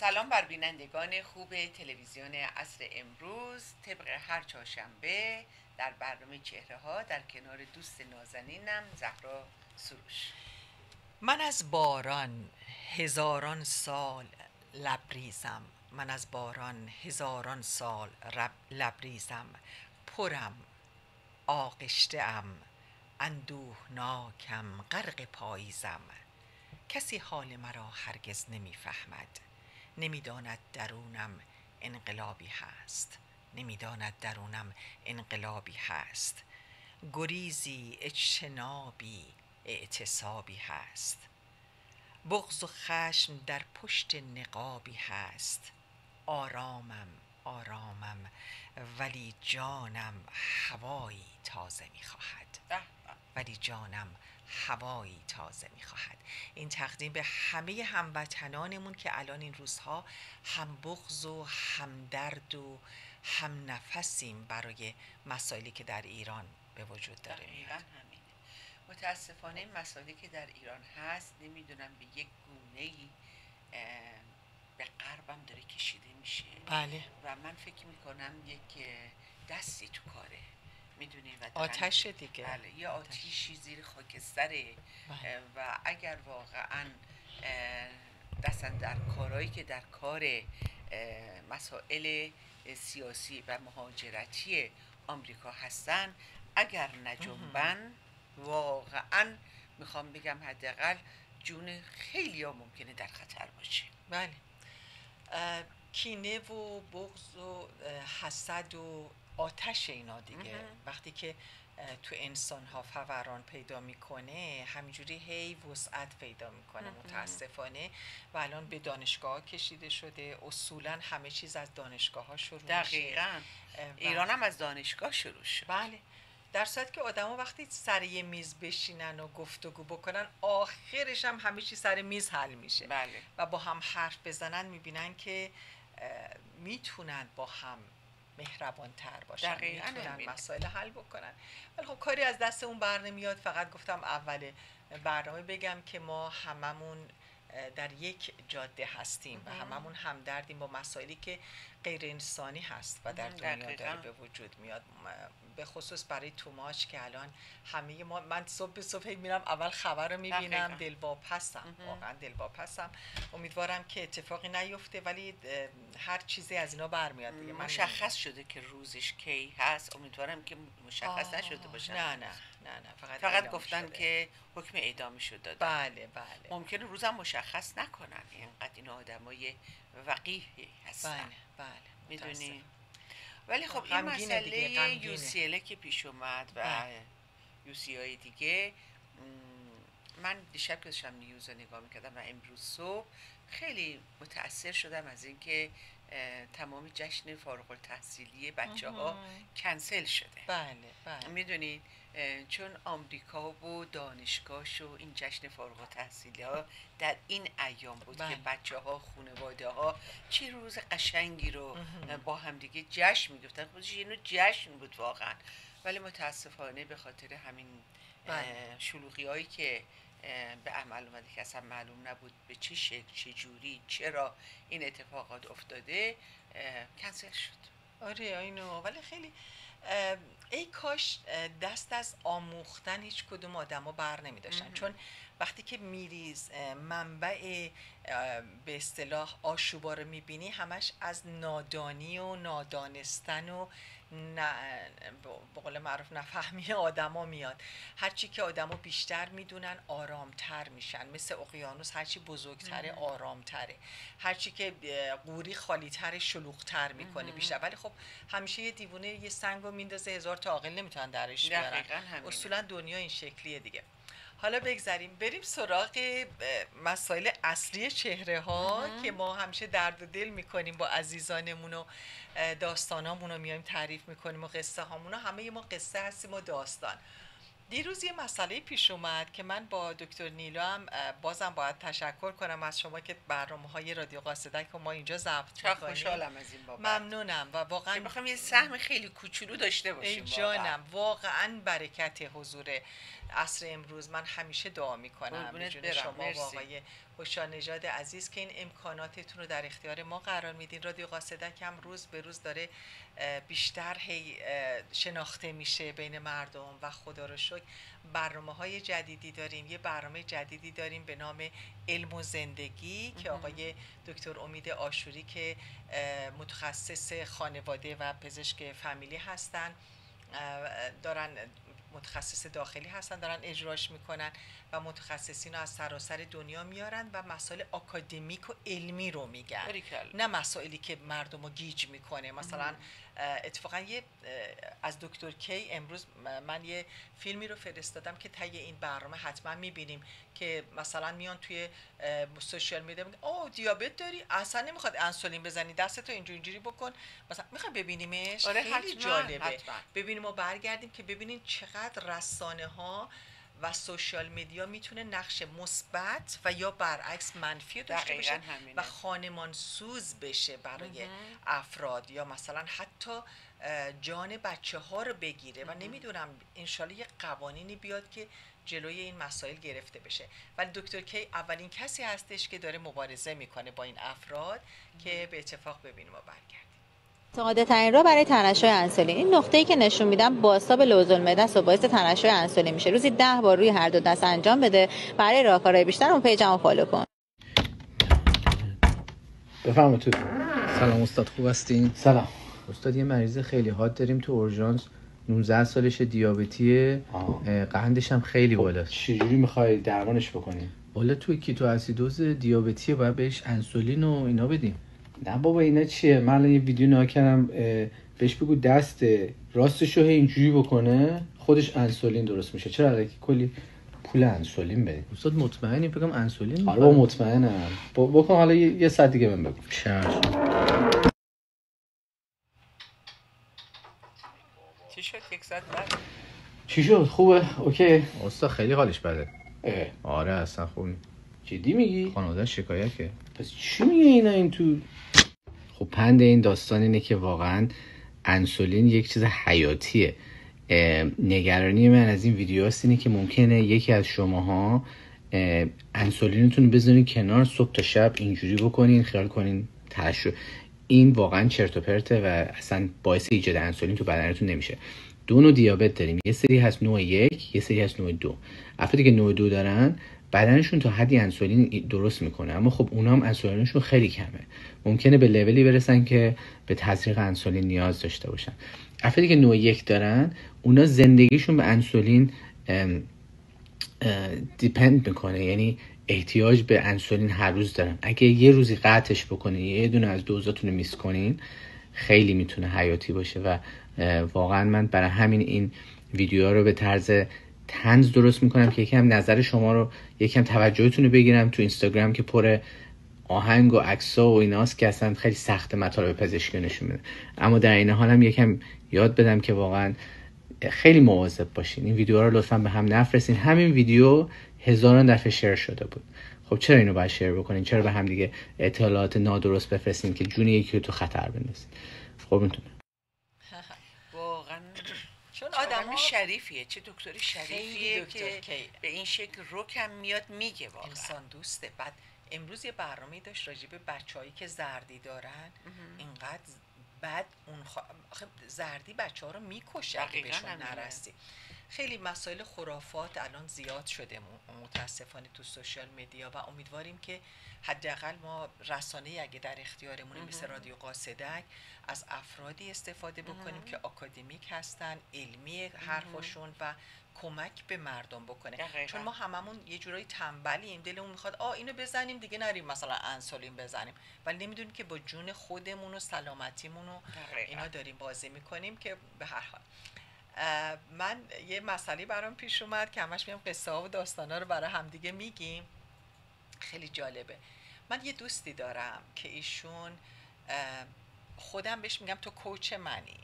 سلام بر بینندگان خوب تلویزیون عصر امروز. طبق هر چهارشنبه در برنامه چهره ها در کنار دوست نازنینم زهرا سروش. من از باران هزاران سال لبریزم، من از باران هزاران سال لبریزم، پرم آغشته ام اندوهناکم غرق پاییزم. کسی حال مرا هرگز نمیفهمد، نمیداند درونم انقلابی هست، نمیداند درونم انقلابی هست. گریزی اجتنابی اعتصابی هست، بغض و خشم در پشت نقابی هست. آرامم آرامم ولی جانم هوایی تازه میخواهد، ولی جانم هوایی تازه میخواهد. این تقدیم به همه هموطنانمون که الان این روزها هم بغض و هم درد و هم نفسیم برای مسائلی که در ایران به وجود داره میاد. متاسفانه این مسائلی که در ایران هست نمیدونم به یک گونه‌ای به غربم داره کشیده میشه. بله. و من فکر میکنم یک دستی تو کاره، میدونی، و آتش دیگه. بله، یه آتیشی زیر خاکستره. و اگر واقعا دستن در کارهایی که در کار مسائل سیاسی و مهاجرتی آمریکا هستن، اگر نجنبن واقعا میخوام بگم حداقل جون خیلی ها ممکنه در خطر باشه. بله. کینه و بغض و حسد و آتش اینا دیگه وقتی که تو انسان ها فوران پیدا میکنه همینجوری هی وسعت پیدا میکنه متاسفانه. و الان به دانشگاه کشیده شده، اصولا همه چیز از دانشگاه ها شروع میشه. دقیقاً. ایران هم از دانشگاه شروع شد. بله. در صورتی که آدما وقتی سر یه میز بشینن و گفتگو بکنن آخرش هم همه چی سر میز حل میشه. بله. و با هم حرف بزنن میبینن که میتونن با هم مهربان تر باشن، میتونن مسائل حل بکنن. ولی خب کاری از دست اون بر نمیاد. فقط گفتم اول برنامه بگم که ما هممون در یک جاده هستیم و هممون همدردیم با مسائلی که غیر انسانی هست و در دنیا داره به وجود میاد، به خصوص برای توماچ که الان همه ما، من صبح به صبح میرم اول خبر رو میبینم، دلواپسم، واقعا دلواپسم. امیدوارم که اتفاقی نیفته ولی هر چیزی از اینا برمیاد دیگه. مشخص شده که روزش کی هست؟ امیدوارم که مشخص نشده باشه. نه فقط گفتن شده که حکم اعدام شده. بله. ممکنه روزم مشخص نکنن، اینقدر این آدمای وقیح هستن. بله. میدونی. ولی خب این مسئله UCLA که پیش اومد و UCI دیگه، من دیشب که داشتم نیوز رو نگاه میکردم و امروز صبح خیلی متأثر شدم از اینکه تمام جشن فارغ التحصیلی بچه ها کنسل شده. بله. میدونید چون آمریکا و دانشگاهش و این جشن فارغ التحصیلی ها در این ایام بود که بچه ها، خانواده ها چه روز قشنگی رو با همدیگه جشن میگفتن. خودش یه نوع جشن بود واقعا. ولی متاسفانه به خاطر همین شلوغی هایی که به عمل اومده که اصلا معلوم نبود به چه شکل، چه جوری، چرا این اتفاقات افتاده، کنسل شد. آره اینو. ولی خیلی ای کاش دست از آموختن هیچ کدوم آدم ها بر نمی داشتن. چون وقتی که میریز منبع به اصطلاح آشوبا رو میبینی همش از نادانی و نادانستن و به قول معروف نفهمی آدم ها میاد. هرچی که آدم ها بیشتر میدونن آرامتر میشن، مثل اقیانوس هرچی بزرگتره آرامتره، هرچی که قوری خالیتر شلوغتر میکنه بیشتر. ولی خب همیشه یه دیوونه یه سنگو میندازه، هزار تا عاقل نمیتونن درش بیارن. اصولا دنیا این شکلیه دیگه. حالا بگذاریم بریم سراغ مسائل اصلی چهره ها که ما همیشه درد و دل میکنیم با عزیزانمون و داستانامون رو میایم تعریف میکنیم و قصه هامون. همه ما قصه هستیم و داستان. دیروز یه مسئله پیش اومد که من با دکتر نیلو هم بازم باید تشکر کنم از شما که برنامه‌های رادیو قاصدک رو ما اینجا ضبط می‌کنیم. خوشحالم از این بابت. ممنونم و واقعا می‌خوام یه سهم خیلی کوچولو داشته باشیم. جانم واقعا برکت حضور عصر امروز. من همیشه دعا میکنم به جون شما و آقای خوشا نژاد عزیز که این امکاناتتون رو در اختیار ما قرار میدین. رادیو قاصدک هم روز به روز داره بیشتر شناخته میشه بین مردم و خدا رو شکر برنامه‌های جدیدی داریم. یه برنامه جدیدی داریم به نام علم و زندگی که آقای دکتر امید آشوری که متخصص خانواده و پزشک فامیلی هستن دارن، متخصص داخلی هستن، دارن اجراش میکنن و متخصصین رو از سراسر دنیا میارن و مسائل آکادمیک و علمی رو میگن، نه مسائلی که مردم رو گیج میکنه. مثلا اتفاقا از دکتر کی امروز من یه فیلمی رو فرستادم که طی این برنامه حتما میبینیم که مثلا میان توی سوشال میدیا میگن اوه دیابت داری، اصلا نمیخواد انسولین بزنی، دستتو اینجوری بکن، مثلا میخوای ببینیمش. خیلی جالبه. ببینیم و برگردیم که ببینین چقدر رسانه ها و سوشال مدیا میتونه نقش مثبت و یا برعکس منفی داشته باشه و خانمان سوز بشه برای افراد، یا مثلا حتی جان بچه ها رو بگیره و نمیدونم انشالله یه قوانینی بیاد که جلوی این مسائل گرفته بشه. ولی دکتر کی اولین کسی هستش که داره مبارزه میکنه با این افراد که به اتفاق ببینیم و برگردیم. ساده ترین راه برای ترشح انسولین، این نقطه‌ای که نشون میدم بازتاب لوزالمعده است و باعث ترشح انسولین میشه. روزی 10 بار روی هر دو دست انجام بده. برای راهکارهای بیشتر اون پیجمو فالو کن. بفرمایید تو. سلام استاد، خوب هستین؟ سلام استاد. یه مریض خیلی حاد داریم تو اورژانس، 19 سالشه، دیابتیه، قندش هم خیلی بالاست. چجوری میخوای درمانش بکنی؟ والا توی کیتو اسیدوز دیابتیه، باید بهش انسولین و اینا بدیم. نه بابا اینا چیه؟ من الان یه ویدیو نگاه کردم، بهش بگو دست راستشو اینجوری بکنه خودش انسولین درست میشه. چرا الکی کلی پول انسولین بدیم؟ استاد مطمئنی؟ فکرم انسولین. آره بابا مطمئنم. بکن حالا یه ساعت دیگه بهم بگو. چشم. چی شد؟ یک ساعت بعد چی شد؟ خوبه؟ اوکی. استاد خیلی حالش بده. آره اصلا خوب. جدی میگی؟ خانواده شکایت که. پس چی میگه اینا این تو؟ خب پند این داستان اینه که واقعا انسولین یک چیز حیاتیه. نگرانی من از این ویدیوهاست اینه که ممکنه یکی از شماها انسولینتون بذارین کنار، صبح تا شب اینجوری بکنین، خیال کنین ترشح. این واقعا چرت و پرته و اصلا باعث ایجاد انسولین تو بدنتون نمیشه. دو نوع دیابت داریم، یه سری هست نوع 1، یه سری هست نوع 2. افرادی که نوع 2 دارن بدنشون تا حدی انسولین درست میکنه، اما خب اونا هم انسولینشون خیلی کمه، ممکنه به لولی برسن که به تزریق انسولین نیاز داشته باشن. افرادی که نوع 1 دارن اونا زندگیشون به انسولین دیپند میکنه، یعنی احتیاج به انسولین هر روز دارن. اگه یه روزی قطعش بکنین، یه دونه از دوزاتون رو میس کنین، خیلی میتونه حیاتی باشه. و واقعا من برای همین این ویدیوها رو به طرز طنز درست میکنم که یکم نظر شما رو، یکم توجهتون رو بگیرم. تو اینستاگرام که پر آهنگ و عکس‌ها و ایناست که اصلا خیلی سخت مطالب پزشکی نشون میده، اما در این حال هم یکم یاد بدم که واقعا خیلی مواظب باشین. این ویدیوها رو لطفاً به هم نفرستین. همین ویدیو هزاران دفعه شیر شده بود. خب چرا اینو باید شیر بکنین؟ چرا به هم دیگه اطلاعات نادرست بفرستین که جون یکی رو تو خطر بندازین؟ خب میتونه واقعا چون آدم شریفیه، چه دکتری شریفیه که به این شکل روکم میاد میگه واقعا انسان دوسته. بعد امروز یه برنامه داشت راجع به بچه‌هایی که زردی دارن. اینقدر بعد اون زردی بچه‌ها رو میکشه اگه بهشون نرسی. خیلی مسائل خرافات الان زیاد شده متاسفانه تو سوشال مدیا و امیدواریم که حداقل ما رسانه‌ای اگه در اختیارمونه مثل رادیو قاصدک از افرادی استفاده بکنیم که آکادمیک هستن، علمی حرفاشون و کمک به مردم بکنه. چون ما هممون یه جورایی تنبلیم، دلمون میخواد اینو بزنیم دیگه نریم مثلا انسولین بزنیم، ولی نمیدونیم که با جون خودمون و سلامتیمون و اینا داریم بازی میکنیم. که به هر حال من یه مسئله برام پیش اومد که همش میام قصه ها و داستانا رو برای همدیگه میگیم، خیلی جالبه. من یه دوستی دارم که ایشون خودم بهش میگم تو کوچ منی.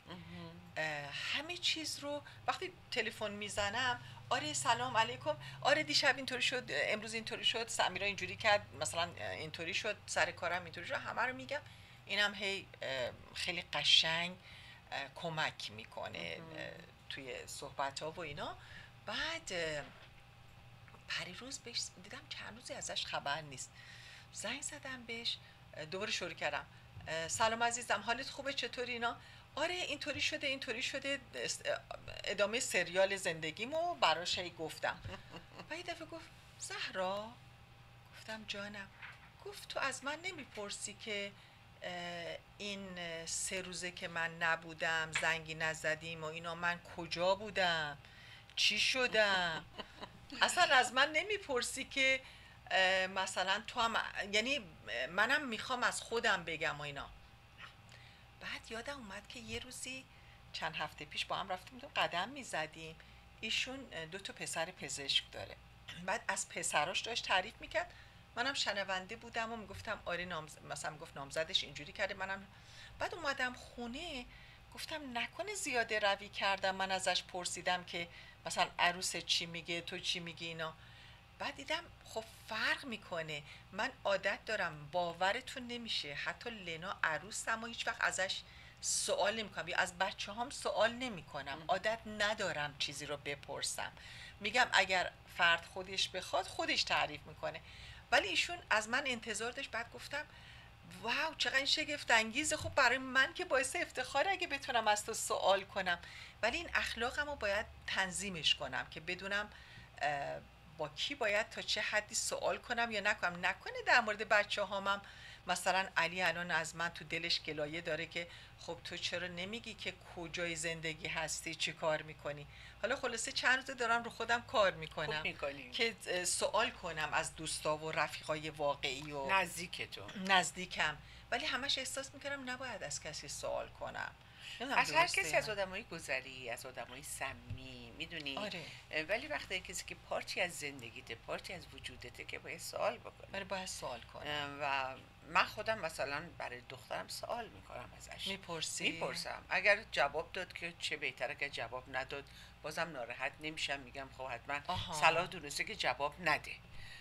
همه چیز رو وقتی تلفن میزنم، آره سلام علیکم، آره دیشب اینطوری شد، امروز اینطوری شد، سمیرا اینجوری کرد، مثلا اینطوری شد، سر کارم اینطوری شد، همه رو میگم. اینم هی خیلی قشنگ کمک میکنه توی صحبت ها و اینا. بعد پریروز بهش دیدم چند روزی ازش خبر نیست، زنگ زدم بهش، دوباره شروع کردم سلام عزیزم حالت خوبه چطوری اینا؟ آره اینطوری شده ادامه سریال زندگیمو براش گفتم. و یه دفعه گفت زهرا، گفتم جانم. گفت تو از من نمیپرسی که این 3 روزه که من نبودم زنگی نزدیم و اینا من کجا بودم چی شدم؟ اصلا از من نمیپرسی که مثلا تو هم، یعنی منم میخوام از خودم بگم و اینا. بعد یادم اومد که یه روزی چند هفته پیش با هم رفتیم قدم میزدیم، ایشون 2 پسر پزشک داره، بعد از پسراش داشت تعریف میکرد، منم شنونده بودم و میگفتم آره مثلا میگفت نامزدش اینجوری کرده، منم بعد اومدم خونه گفتم نکنه زیاده روی کردم، من ازش پرسیدم که مثلا عروس چی میگه تو چی میگی اینا. بعد دیدم خب فرق میکنه، من عادت دارم باورتون نمیشه حتی لنا عروسم و هیچ وقت ازش سوال نمیکنم یا از بچه هم سوال نمیکنم، عادت ندارم چیزی رو بپرسم، میگم اگر فرد خودش بخواد خودش تعریف میکنه. ولی ایشون از من انتظار داشت. بعد گفتم واو چقدر این شگفت انگیزه، خب برای من که باعث افتخاره اگه بتونم از تو سوال کنم، ولی این اخلاقم رو باید تنظیمش کنم که بدونم با کی باید تا چه حدی سوال کنم یا نکنم. نکنه در مورد بچه هامم مثلا علی الان از من تو دلش گلایه داره که خب تو چرا نمیگی که کجای زندگی هستی چی کار میکنی؟ حالا خلاصه چند روزه دارم رو خودم کار میکنم که سوال کنم از دوستا و رفیقای واقعی و نزدیکم، ولی همش احساس میکردم نباید از کسی سوال کنم. از هر کسی از آدمایی گذری، از آدمایی سمی میدونی. آره. ولی وقتی کسی که پارتی از زندگیته، پارتی از وجودته که باید سوال بکنه، باید سوال کنم. و من خودم مثلا برای دخترم سوال میکنم ازش. میپرسم اگر جواب داد که چه بهتره، که جواب نداد بازم ناراحت نمیشم، میگم خب حتما صلاح دونسته که جواب نده.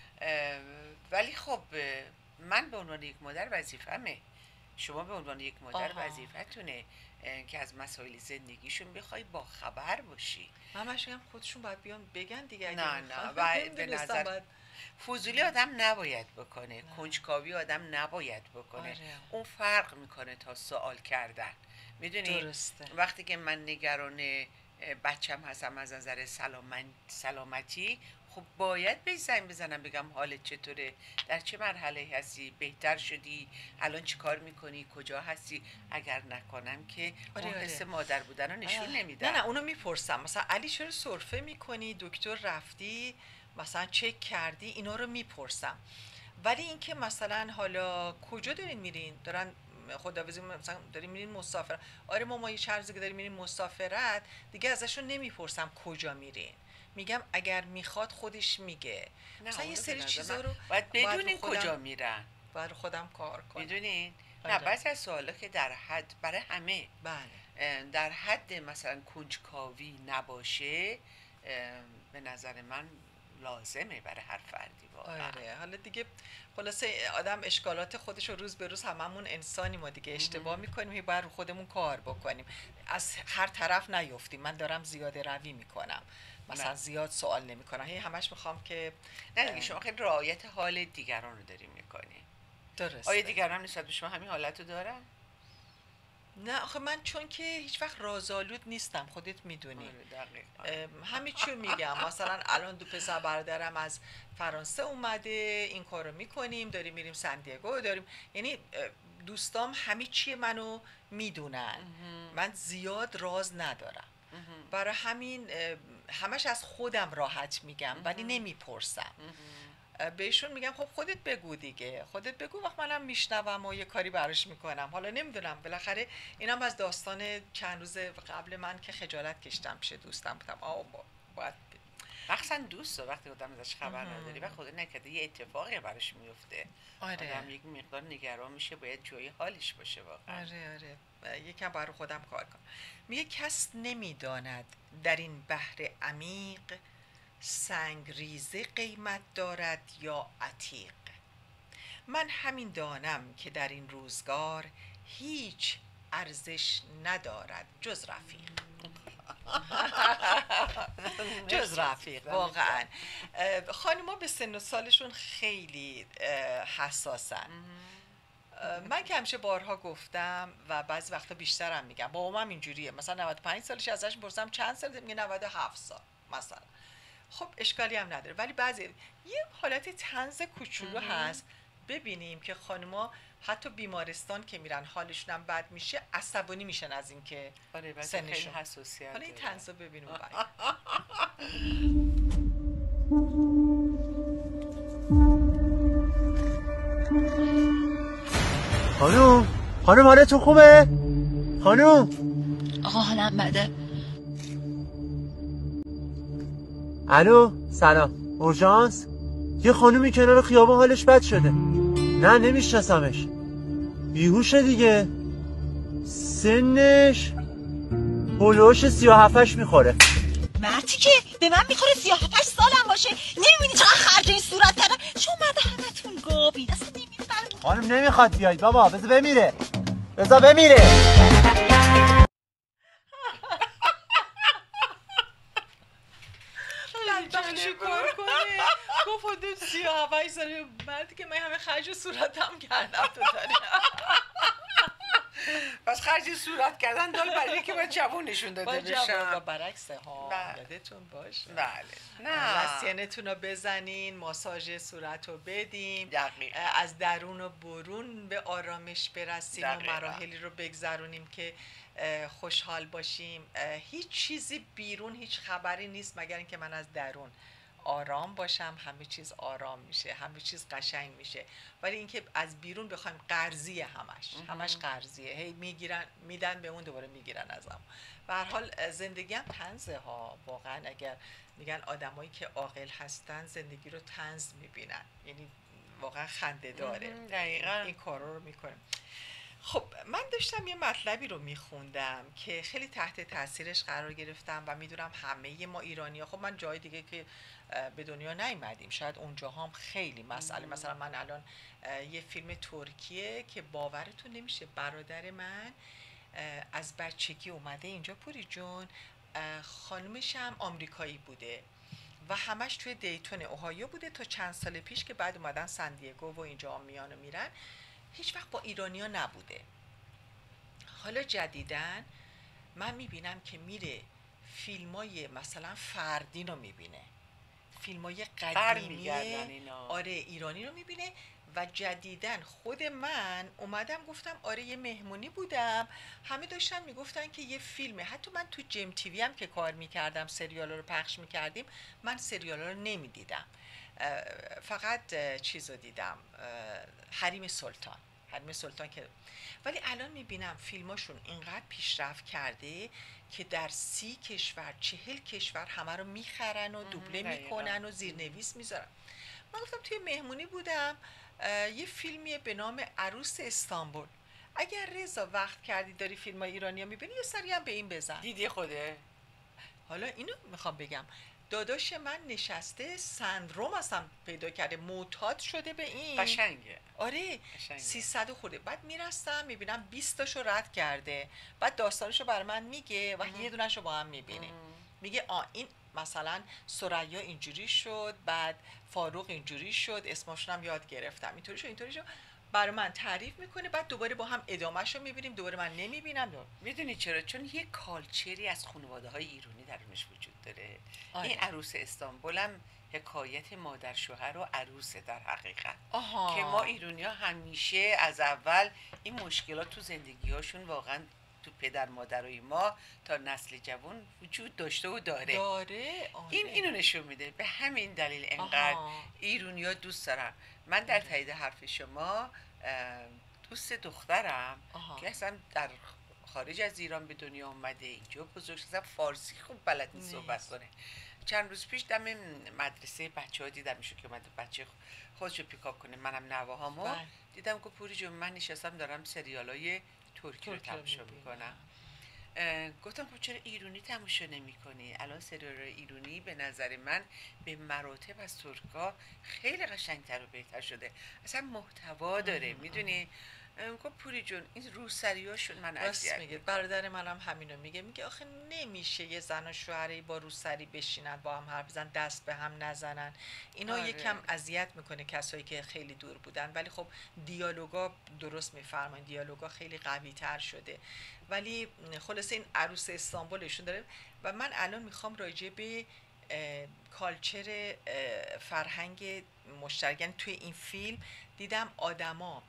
ولی خب من به عنوان یک مادر وظیفمه، شما به عنوان یک مادر وظیفتونه که از مسائل زندگیشون بخوای با خبر باشی. همش هم خودشون باید بیان بگن دیگه. نه به نظر فضولی آدم نباید بکنه، کنجکاوی آدم نباید بکنه. اون فرق میکنه تا سوال کردن، میدونی. درسته. وقتی که من نگران بچم هستم از نظر سلامتی، خب باید بهش زنگ بزنم بگم حالت چطوره، در چه مرحله هستی، بهتر شدی، الان چی کار میکنی، کجا هستی. اگر نکنم که اون حس مادر بودن رو نشون نمیدم. نه اونو میپرسم مثلا علی چرا سرفه میکنی، دکتر رفتی، مثلا چک کردی، اینا رو میپرسم. ولی اینکه مثلا حالا کجا دارین میرین، دارن خداحافظی مثلا دارین میرین مسافرت، آره ماما یه چند روزه که دارین میرین مسافرت، دیگه ازشون نمیپرسم کجا میرین، میگم اگر میخواد خودش میگه. مثلا یه سری چیزا رو باید بدونین کجا میرن، باید خودم کار کنم. میدونین؟ نه بعضی از سوالا که در حد برای همه، بله، در حد مثلا کنجکاوی نباشه، به نظر من لازمه برای هر فردی واقعا. آره حالا دیگه خلاصه آدم اشکالات خودش رو روز به روز، هممون انسانیم و دیگه اشتباه میکنیم، باید رو خودمون کار بکنیم، از هر طرف نیفتیم. من دارم زیاده روی میکنم، مثلا زیاد سوال نمیکنم، همش میخوام که نه دیگه شما خیلی رعایت حال دیگران رو داریم میکنی. درسته. آیا دیگران نسبت به شما همین حالت رو دارن؟ نه آخه من چون که هیچ وقت رازآلود نیستم، خودت میدونی. همین چیو میگم، مثلا الان 2 پسر برادرم از فرانسه اومده، این کارو میکنیم، داریم میریم سندیگو، داریم، یعنی دوستام همه چی منو میدونن، من زیاد راز ندارم، برای همین همش از خودم راحت میگم ولی نمیپرسم. بهشون میگم خب خودت بگو دیگه، خودت بگو، وقت منم میشنوم و یه کاری براش میکنم. حالا نمیدونم، بالاخره اینم از داستان چند روز قبل من که خجالت کشیدم پیش دوستم، بودم باید مخصوصا دوست وقتی آدم ازش خبر نداری و خدا نکرده یه اتفاقی براش میفته، آدم یک مقدار نگران میشه، باید جوی حالش باشه واقعا. آره یکم برای خودم کار کنم. میگه کس نمیداند در این بحر عمیق سنگ ریزه قیمت دارد یا عتیق. من همین دانم که در این روزگار هیچ ارزش ندارد جز رفیق. جز رفیق واقعا. خانم‌ها به سن و سالشون خیلی حساسن. من که همیشه بارها گفتم و بعضی وقتا بیشترم میگم، بابام اینجوریه، مثلا 95 سالش، ازش میپرسم چند سالته، میگه 97 سال مثلا. خب اشکالی هم نداره، ولی بعضی یه حالت طنز کوچولو هست. ببینیم که خانم‌ها حتی بیمارستان که میرن حالشون هم بد میشه، عصبانی میشن از این که سنشون حساسیت. حالا این طنزو ببینیم بعد. خانم حالتون خوبه؟ خانم آقا حالم بده. الو سلام، اورژانس؟ یه خانومی کنار خیابان حالش بد شده. نه نمیشناسمش. بیهوشه دیگه. سنش هلوش 37 میخوره. مرتی که به من میخوره 37 سالم باشه. نمیبینی چقدر خرج این صورت کردن؟ شما مرد همتون گابید اصلا نمیبینی. خانم نمیخواد بیاید بابا، بذار بمیره. بذار بمیره. بخشی کار کنه. گفت حدود 37 ساله مردی که من همه خرج صورتم کردم تو داری. پس خرج صورت کردن دال برای که باید جوون نشون داده بشم. برعکسه ها، یادتون باشه. بله. نه لسینتون رو بزنین، ماساژ صورت رو بدیم، از درون و برون به آرامش برسیم و مراحلی رو بگذرونیم که خوشحال باشیم. هیچ چیزی بیرون هیچ خبری نیست مگر اینکه من از درون آرام باشم، همه چیز آرام میشه، همه چیز قشنگ میشه. ولی اینکه از بیرون بخوایم قرضیه، همش قرضیه، هی میگیرن میدن به اون، دوباره میگیرن ازم. به هر حال زندگی هم طنزه ها. واقعا اگر میگن آدمایی که عاقل هستن زندگی رو طنز میبینن، یعنی واقعا خنده داره. دقیقاً این کارا رو میکنیم. خب من داشتم یه مطلبی رو میخوندم که خیلی تحت تاثیرش قرار گرفتم و میدونم همه ما ایرانی ها، خب من جای دیگه که به دنیا نیومدیم، شاید اونجا هم خیلی مسئله. مثلا من الان یه فیلم ترکیه که باورتون نمیشه، برادر من از بچگی اومده اینجا پوری جون، خانمش هم آمریکایی بوده و همش توی دیتون اوهایو بوده تا چند سال پیش که بعد اومدن سندیگو و اینجا میان و میرن. هیچ وقت با ایرانیا نبوده. حالا جدیدن من میبینم که میره فیلمای مثلا فردین رو میبینه، فیلمای قدیمی آره ایرانی رو میبینه. و جدیدن خود من اومدم گفتم آره یه مهمونی بودم، همه داشتن میگفتن که یه فیلمه. حتی من تو جیم تیوی هم که کار میکردم، سریالا رو پخش میکردیم، من سریالا رو نمیدیدم، فقط چیز رو دیدم، حریم سلطان که. ولی الان میبینم فیلماشون اینقدر پیشرفت کرده که در 30 کشور 40 کشور همه رو میخرن و دوبله میکنن و زیرنویس میذارن. من گفتم توی مهمونی بودم، یه فیلمیه به نام عروس استانبول. اگر رضا وقت کردی داری فیلم ایرانی ها میبینی، یه سری هم به این بزن. دیدی خوده؟ حالا اینو میخوام بگم، داداش من نشسته سندروم اصلا پیدا کرده، معتاد شده به این. قشنگه. آره 300 خورده. بعد میرستم میبینم 20 تاشو رد کرده، بعد داستانشو بر من میگه و یه دونهشو با هم میبینیم. میگه این مثلا ثریا اینجوری شد، بعد فاروق اینجوری شد، اسمشون هم یاد گرفتم، اینطوری شد برای من تعریف میکنه، بعد دوباره با هم ادامهشو میبینیم، دوباره من نمیبینم. میدونی چرا؟ چون یه کالچری از خانواده های ایرانی درونش وجود داره. این عروس استانبول هم حکایت مادر شوهر و عروسه در حقیقت. که ما ایرانی ها همیشه از اول این مشکلات تو زندگی هاشون واقعا تو پدر مادرای ما تا نسل جوان وجود داشته و داره. اینو نشون میده. به همین دلیل انقدر ایرانی‌ها دوست دارن. من در تایید حرف شما دوست دخترم که اصلا در خارج از ایران به دنیا اومده، اینجا بزرگ شده، فارسی خوب بلد نیست صحبت کنه. چند روز پیش دم مدرسه بچه‌ها دیدمشو که اومده بچه خودشو پیکاپ کنه، منم نواهامو دیدم که پوری جون من نشستم دارم سریالای ترکی رو تماشا میکنم. گفتم خب چرا ایرانی تماشا نمی‌کنی؟ الان سریال ایرانی به نظر من به مراتب از ترکا خیلی قشنگتر و بهتر شده، اصلا محتوا داره. میدونی گفت پوری جون این روسریاشون من اذیت میگه. برادر منم همینو میگه آخه نمیشه یه زن و شوهری با روسری بشینن با هم حرف بزنن دست به هم نزنن. اینا یکم اذیت میکنه کسایی که خیلی دور بودن، ولی خب دیالوگا درست میفرمایید، دیالوگا خیلی قوی تر شده. ولی خلاصه این عروس استانبولشون داره. و من الان میخوام راجع به کالچر فرهنگ مشترک، یعنی توی این فیلم دیدم آدما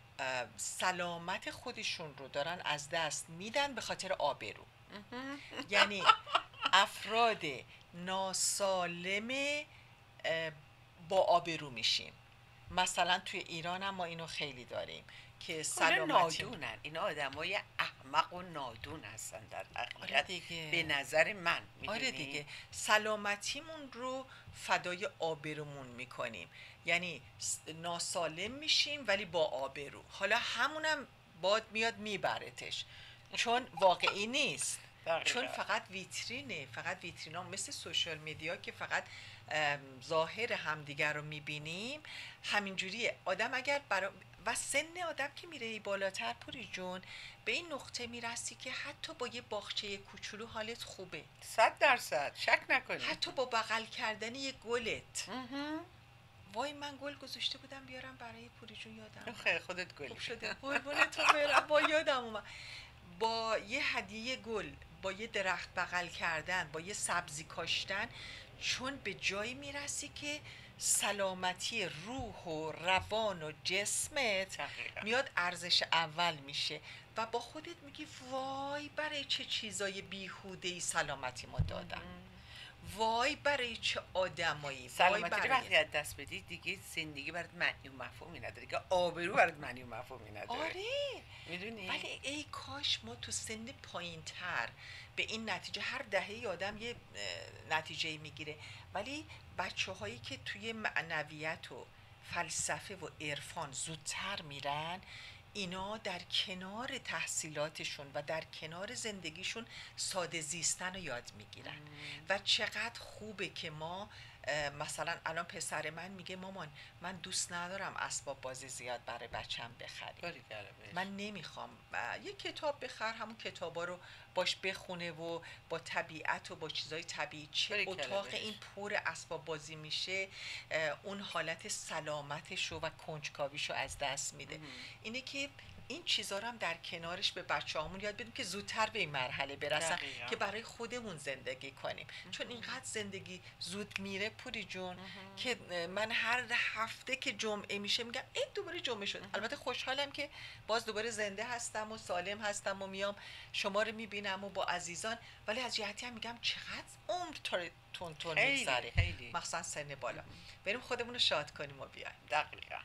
سلامت خودشون رو دارن از دست میدن به خاطر آبرو. یعنی افراد ناسالم با آبرو میشیم. مثلا توی ایران هم ما اینو خیلی داریم که سلامتی نادونن، اینا آدمای احمق و نادون هستن در حقیقت. به نظر من آره دیگه، سلامتیمون رو فدای آبرومون میکنیم، یعنی ناسالم میشیم ولی با آبرو. حالا همونم باد میاد میبرتش، چون واقعی نیست. چون فقط ویترینه، فقط ویترینا مثل سوشال میدیا که فقط ظاهر همدیگر رو میبینیم. همینجوریه آدم اگر و سن آدم که میره بالاتر پوری جون به این نقطه میرسی که حتی با یه باغچه کوچولو حالت خوبه. 100% شک نکنی. حتی با بغل کردن یه گلت. وای من گل گذاشته بودم بیارم برای پوری جون، یادم خیلی خودت گل خوب شده. قربونتون برم. با یادم اومد با یه هدیه گل، با یه درخت بغل کردن، با یه سبزی کاشتن، چون به جایی میرسی که سلامتی روح و روان و جسمت میاد ارزش اول میشه و با خودت میگی وای برای چه چیزای بیهوده‌ای سلامتی ما دادن، وای برای چه آدمایی. سلامتی رو وقتی از دست بدی دیگه زندگی برات معنی و مفهومی نداره، دیگه آبرو برات معنی و مفهومی نداره. آره میدونی؟ ولی ای کاش ما تو سن پایین تر به این نتیجه، هر دهه آدم یه نتیجه میگیره، ولی بچه هایی که توی معنویت و فلسفه و عرفان زودتر میرن، اینا در کنار تحصیلاتشون و در کنار زندگیشون ساده زیستن رو یاد میگیرن. و چقدر خوبه که ما مثلا الان پسر من میگه مامان من دوست ندارم اسباب بازی زیاد برای بچم بخریم، من نمیخوام یه کتاب بخر، همون کتابا رو باش بخونه و با طبیعت و با چیزای طبیعی. چه اتاق این پر اسباب بازی میشه، اون حالت سلامتشو و کنجکاویشو از دست میده. اینه که این چیزا رو هم در کنارش به بچه‌هامون یاد بدیم که زودتر به این مرحله برسن که برای خودمون زندگی کنیم. چون اینقدر زندگی زود میره پوری جون که من هر هفته که جمعه میشه میگم ای دوباره جمعه شد. البته خوشحالم که باز دوباره زنده هستم و سالم هستم و میام شما رو میبینم و با عزیزان، ولی از جهتی هم میگم چقدر عمر تون میگذره، مخصوصا سن بالا. بریم خودمون رو شاد کنیم و بیایم. دقیقاً.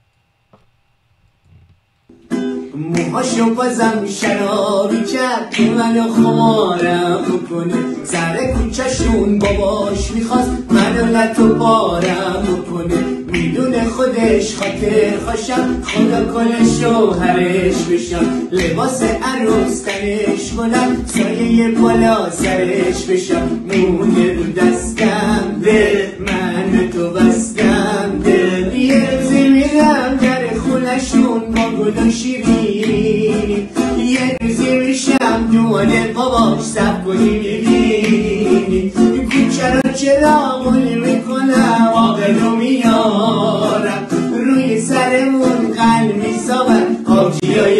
موهاشو بازم شرابی کرد که منو خمارم بکنه، سر کوچه‌شون باباش میخواست منو لطو بارم بکنه، میدونه خودش خاطر خاشم خدا کنه شوهرش بشم، لباس عروس تنش کنم سایه بالا سرش بشم، مونه رو دستم دل من به تو بستم دل، یه روزی میرم در خونشون با گل و شیرین، یه روزی میشم دوانه باباش سب کنی میبینی، کوچه رو چراغونی میکنم آقلو میارم، روی سرمون قلب میسابن آبجیای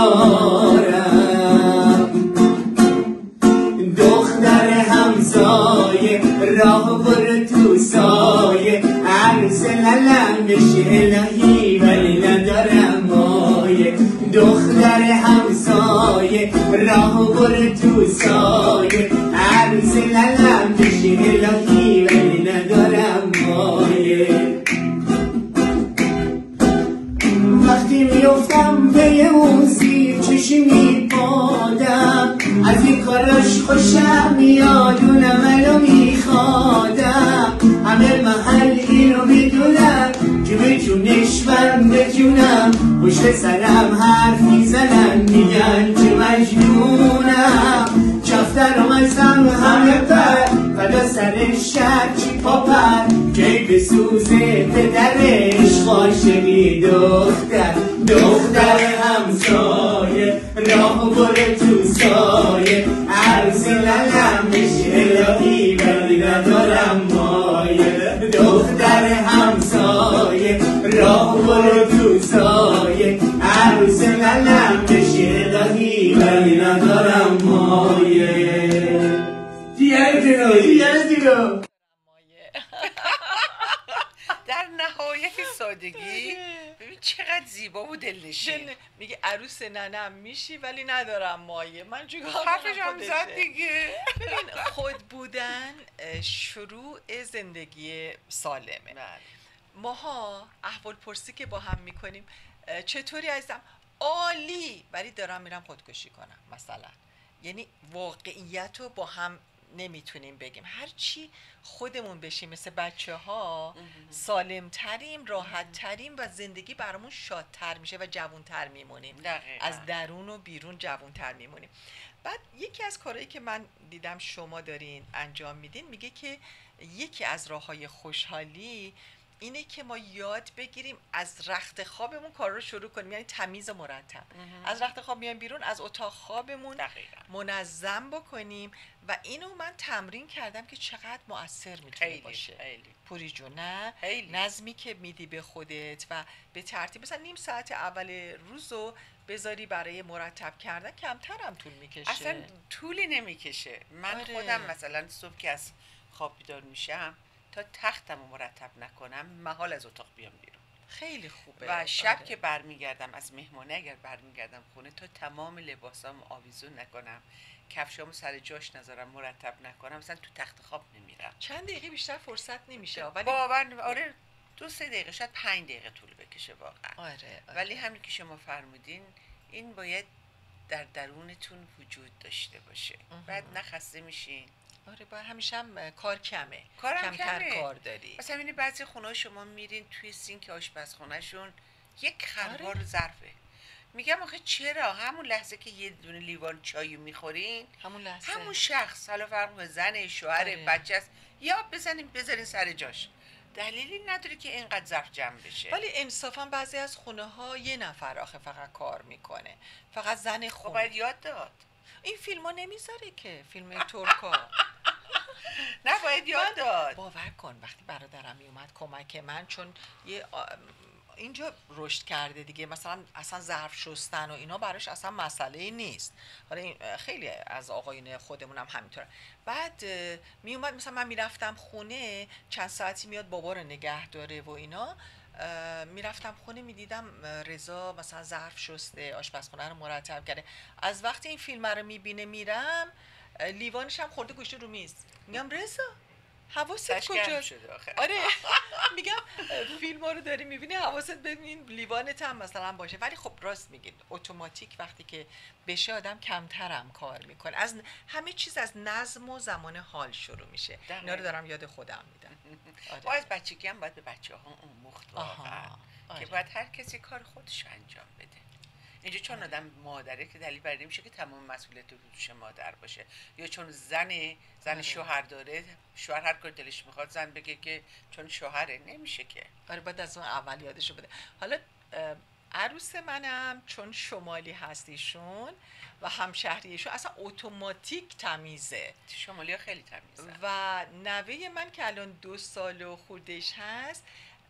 یارم، دختر همسایه راه برو تو سایه، عروس للم بشه الهی ولی ندارم مایه، دختر همسایه راه برو تو سایه، عروس للم بشه الهی ولی ندارم مایه، وقتی میفتم به یه موزی چشی میپادم، از این کاراش خوشم میاد اونم الو میخوادم، همه محل اینو میدونم که به جونش من به جونم، پشت سرم حرف میزنن میگن که مجنونم، چفترم ازم همه پر فدا سر شک پاپر، که بسوزه پدرش عاشقی دختر، دختر همسایه راه بره تو سایه عروس للم بشی الهی ولی ندارم مایه دختر همسایه راه بره تو سایه عروس للم بشی الهی ولی ندارم مایه دیگه در نهایت سادگی ببین چقدر زیبا و دلنشین. میگه عروس ننم میشی ولی ندارم مایه. من چیکار حرفش هم زد دیگه. ببین خود بودن شروع زندگی سالمه. ماها احوال پرسی که با هم میکنیم چطوری عزیزم؟ عالی، ولی دارم میرم خودکشی کنم مثلا. یعنی واقعیت رو با هم نمیتونیم بگیم. هرچی خودمون بشیم مثل بچه ها سالمتریم، راحتتریم و زندگی برامون شادتر میشه و جوانتر میمونیم. از درون و بیرون جوانتر میمونیم. بعد یکی از کارهایی که من دیدم شما دارین انجام میدین میگه که یکی از راههای خوشحالی اینه که ما یاد بگیریم از رخت خوابمون کار رو شروع کنیم، یعنی تمیز و مرتب. از رخت خواب میایم بیرون، از اتاق خوابمون منظم بکنیم و اینو من تمرین کردم که چقدر مؤثر میتونه باشه. پوری جون نه؟ نظمی که میدی به خودت و به ترتیب مثلا نیم ساعت اول روزو بذاری برای مرتب کردن، کمتر هم طول میکشه. اصلا طولی نمیکشه. من خودم مثلا صبح که از خواب بیدار میشم تا تختم رو مرتب نکنم محال از اتاق بیام بیرون. خیلی خوبه. و شب که برمیگردم از مهمانی، اگر برمیگردم خونه، تا تمام لباسامو آویزون نکنم، کفشامو سر جاش نذارم، مرتب نکنم، مثلا تو تخت خواب نمیرم. چند دقیقه بیشتر فرصت نمیشه ولی آره 2-3 دقیقه، شاید 5 دقیقه طول بکشه واقعا. آره. ولی همین که شما فرمودین این باید در درونتون وجود داشته باشه. بعد نه خسته میشین. آره با همیشه هم کار کمه، کمتر کار داری. مثلا این بعضی خونه شما میرین توی سینک آشپزخونهشون یک خروار ظرفه. میگم آخه چرا؟ همون لحظه که یه دونه لیوان چای میخورین، همون لحظه همون شخص، حالا فرق کنه زن، شوهر، بچه است، یا بذارین سر جاش. دلیلی نداره که اینقدر ظرف جمع بشه. ولی انصافا بعضی از خونه ها یه نفر آخه فقط کار میکنه، فقط زن خونه. باید یاد داد. این فیلم ها نمیذاره که فیلم ترکا. نه باید یاد داد. باور کن وقتی برادرم میومد کمک من، چون یه اینجا رشد کرده دیگه، مثلا اصلا ظرف شستن و اینا براش اصلا مسئله نیست. حالا خیلی از آقایون خودمون هم همینطوره. بعد میومد مثلا من میرفتم خونه، چند ساعتی میاد بابا رو نگه داره و اینا، میرفتم خونه میدیدم رضا مثلا ظرف شسته، آشپزخونه رو مرتب کرده. از وقتی این فیلم رو میبینه میرم، لیوانش هم خورده گوشته رو میز، میگم رضا حواست کجاست؟ آره میگم فیلم رو داری میبینی، حواست ببین لیوانت هم مثلا باشه. ولی خب راست میگید اتوماتیک وقتی که بشه آدم کمترم کار میکنه. از همه چیز از نظم و زمان حال شروع میشه. اینا رو دارم یاد خودم میدم. آره. از بچگی هم باید به بچه ها آموخت واقعا که باید هر کسی کار خودش انجام بده. اینجا چون آدم مادره که دلیل بر این میشه که تمام مسئولیت رو دوش مادر باشه، یا چون زن شوهر داره، شوهر هر کار دلش میخواد زن بگه که چون شوهره، نمیشه که. آره باید از اون اول یادشو بده. حالا عروس منم چون شمالی هستیشون و همشهریشون اصلا اتوماتیک تمیزه. شمالی ها خیلی تمیزه. و نوه من که الان 2 سال و خوردش هست،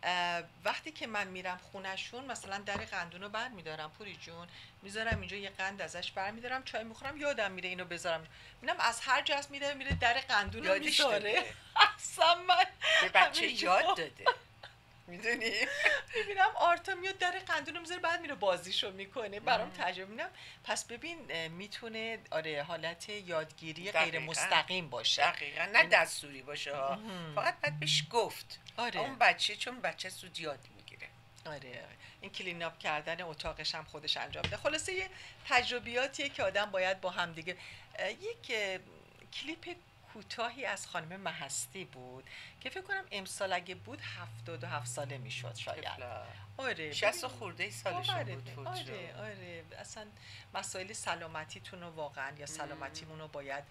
وقتی که من میرم خونشون مثلا در قندونو بر میدارم، پوری جون میذارم اینجا یه قند ازش بر میدارم، چای میخورم یادم میره اینو بذارم، میبینم از هر جا میره در قندونو میذاره. اصلا من به بچه یاد داده. میدونی؟ میبینم آرتا میاد در قندونو میذاره، بعد میره بازیشو میکنه، برام تجربه میدم. پس ببین میتونه آره حالت یادگیری غیر مستقیم باشه. دقیقاً، نه دستوری باشه ها. فقط باید بهش گفت. آره. اون بچه چون بچه زود یاد میگیره. آره این کلین اپ کردن اتاقش هم خودش انجام بده. خلاصه یه تجربیاتیه که آدم باید با هم دیگه. یک کلیپ کوتاهی از خانم مهستی بود که فکر کنم امسال اگه بود 77 ساله میشد شاید. آره 60 خورده سالشون بود. آره اصلا مسائل سلامتیتون رو واقعا یا سلامتیمون رو باید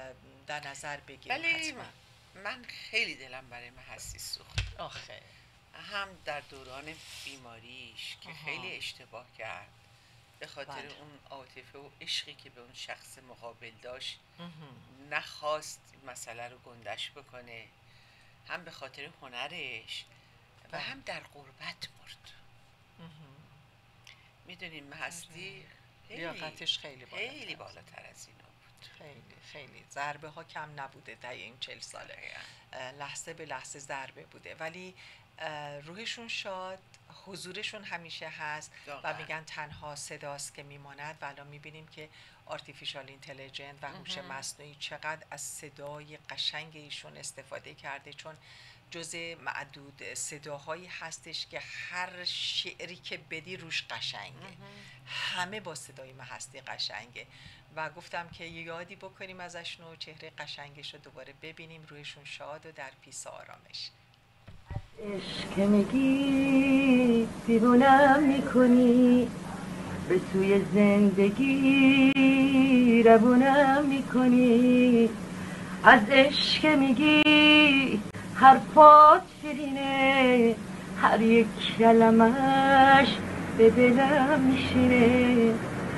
در نظر بگیریم. ولی من خیلی دلم برای مهستی سوخت. آخه هم در دوران بیماریش که خیلی اشتباه کرد به خاطر اون عاطفه و عشقی که به اون شخص مقابل داشت نخواست مسئله رو گندش بکنه، هم به خاطر هنرش و هم در غربت مرد. میدونیم هستی لیاقتش خیلی بالاتر از اینا بود. خیلی ضربه ها کم نبوده در این 40 ساله، لحظه به لحظه ضربه بوده، ولی روحشون شاد، حضورشون همیشه هست و میگن تنها صداست که میماند و الان میبینیم که آرتیفیشال اینتلیجنت و هوش مصنوعی چقدر از صدای قشنگ ایشون استفاده کرده، چون جزء معدود صداهایی هستش که هر شعری که بدی روش قشنگه، همه با صدای هستی قشنگه و گفتم که یادی بکنیم ازشون و چهره قشنگش رو دوباره ببینیم، رویشون شاد و در پیس آرامش. عشق که میگی دیوونم میکنی، به سوی زندگی روونم میکنی، از عشق که میگی حرفات شیرینه، هر یک کلمش به دلم میشینه،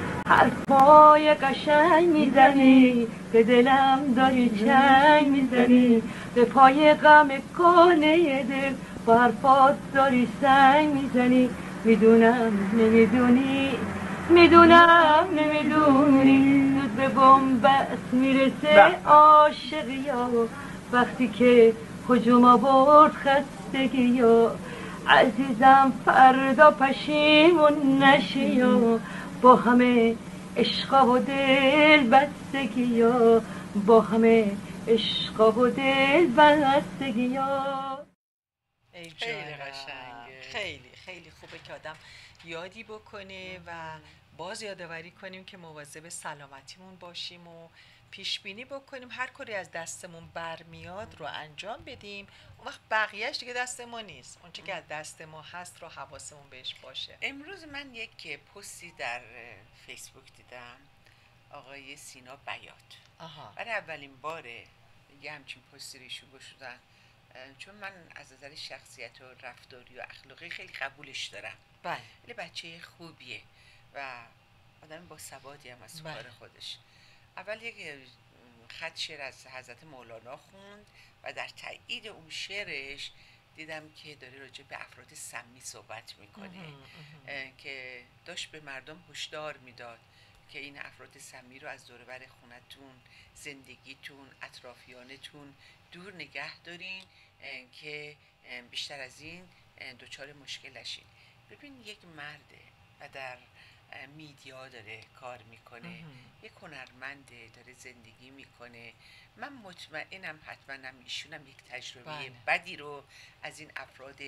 حرفای قشنگ میزنی به دلم داری چنگ میزنی، به پای غم کنه دل با حرفات داری سنگ میزنی، میدونم نمیدونی میدونم نمیدونی، زود به بنبست میرسه عاشقی یا وقتی که هجوم آورد خستگی یا عزیزم فردا پشیمون نشی یا با همه عشقا و دل بستگی یا با همه عشقا و دل بستگی یا. خیلی قشنگه، خیلی خوبه که آدم یادی بکنه و باز یادآوری کنیم که مواظب سلامتیمون باشیم و پیش بینی بکنیم هر کاری از دستمون برمیاد رو انجام بدیم، اون وقت بقیهش دیگه دست ما نیست، اون چی که از دست ما هست رو حواسمون بهش باشه. امروز من یک پستی در فیسبوک دیدم، آقای سینا بیات برای اولین باره یه همچین پستی ایشون گذاشتن، چون من از نظر شخصیت و رفتاری و اخلاقی خیلی قبولش دارم. ولی بچه خوبیه و آدم با ثباتی هم از کار خودش. اول یک خط شعر از حضرت مولانا خوند و در تایید اون شعرش دیدم که داره راجع به افراد سمی صحبت میکنه که داشت به مردم هشدار میداد که این افراد سمی رو از دور و بر خونتون، زندگیتون، اطرافیانتون دور نگه دارین که بیشتر از این دچار مشکل نشین. ببین یک مرده و در میدیا داره کار میکنه، یک هنرمنده داره زندگی میکنه، من مطمئنم حتما ایشونم یک تجربه بدی رو از این افراد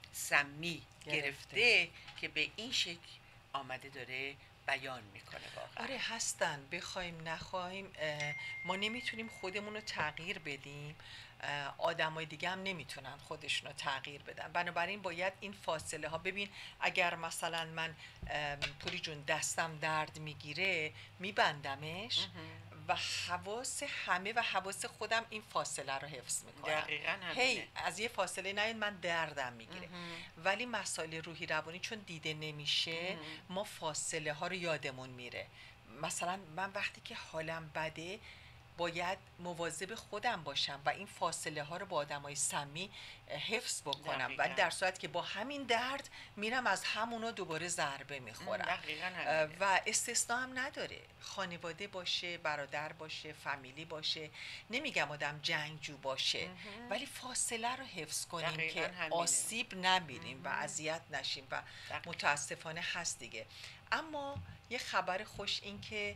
سمی گرفته که به این شکل آمده داره بیان میکنه. واقعا آره هستن، بخوایم نخواهیم ما نمیتونیم خودمون رو تغییر بدیم، آدمای دیگه هم نمیتونن خودشون رو تغییر بدن، بنابراین باید این فاصله ها. ببین اگر مثلا من پوری جون دستم درد میگیره میبندمش و حواس همه و حواس خودم این فاصله رو حفظ میکنم. دقیقاً همینه. هی از یه فاصله نیاد من دردم میگیره. ولی مسائل روحی روانی چون دیده نمیشه ما فاصله ها رو یادمون میره. مثلا من وقتی که حالم بده باید مواظب خودم باشم و این فاصله ها رو با آدمای سمی حفظ بکنم، ولی در صورت که با همین درد میرم از همونا دوباره ضربه میخورم و استثنا هم نداره، خانواده باشه، برادر باشه، فامیلی باشه، نمیگم آدم جنگجو باشه ولی فاصله رو حفظ کنیم که آسیب نبینیم و اذیت نشیم و متاسفانه هست دیگه. اما یه خبر خوش این که